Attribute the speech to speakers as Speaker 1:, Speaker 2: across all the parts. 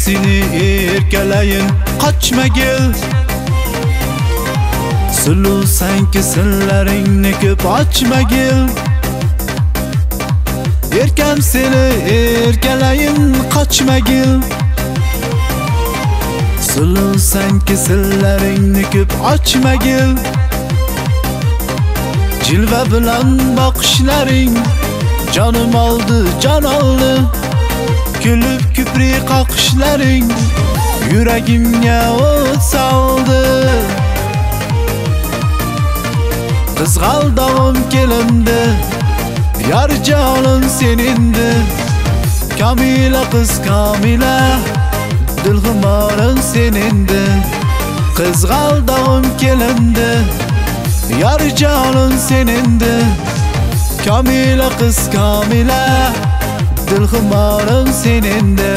Speaker 1: seni erkalayin qochmagil. Sulu sanki sillaringni ko'p ochmagil. Erkam seni erkalayin qochmagil. Sulu sanki sillaringni ko'p ochmagil. Jilva bilan boqishlaring jonim oldi, jon oldi. Kulib ko'prik qoqishlaring yuragimga o't soldi. Qizg'aldog'im kelindi, yar jonim senindi. Kamila qiz Kamila, dilxumorim senindi. Qizg'aldog'im kelindi, yar jonim senindi. Kamila qiz Kamila, dilxumorim senindi.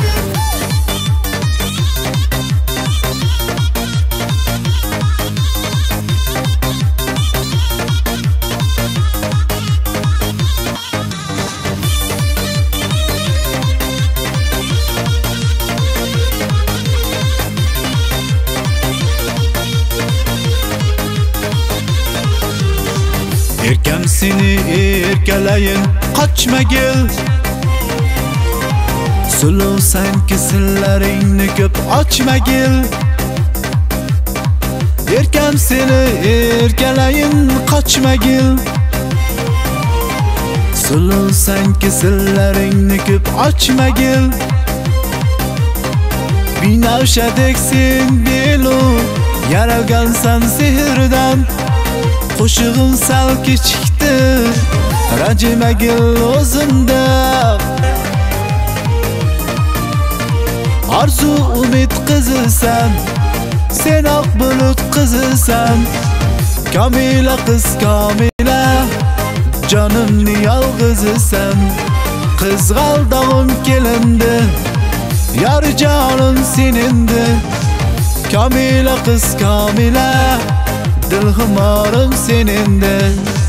Speaker 1: Erkam seni erkalayin qochmagil. Sulu sanki sillaringni ko'p ochmagil. Erkam seni erkalayin qochmagil. Sulu sanki sillaringni ko'p ochmagil. Binafshadek sen belu, yaralgansan sehrdan. Qo'shig'im sal kechikdi, ranjimagil o'zimda. Arzu umid qizisan, sen oq bulut qizisan. Kamila qiz Kamila, jonimni yolg'izisan. Qizg'aldog'im kelindi, yar jonim senindi. Kamila qiz Kamila, dilxumorim senindi.